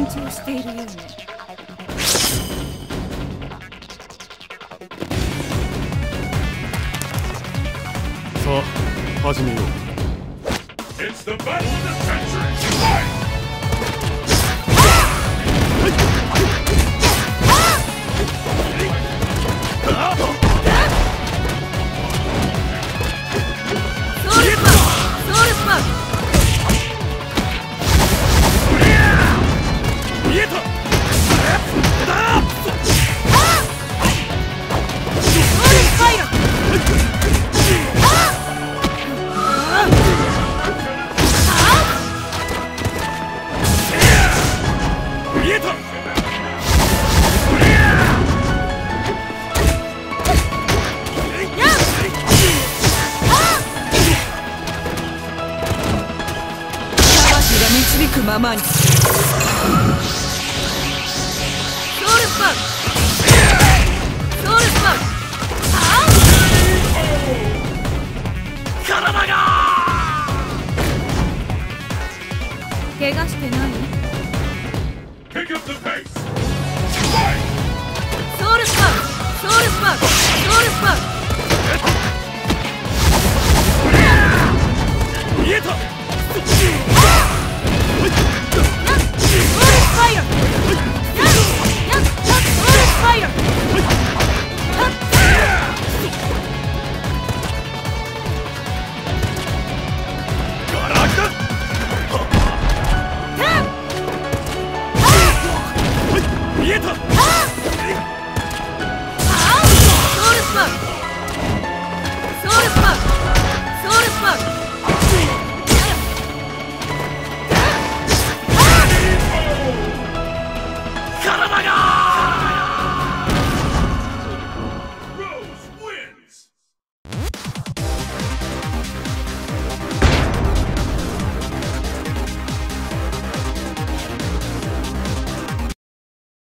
緊張しているようね。 さあ始めよう。 It's the battle of the century! Fight! 導くままに。ソウルスパン、ソウルスパン、体が怪我してない？ Pick up the pace! ソウルスパン、ソウルスパン、ソウルスパン。見えた。 Rose wins!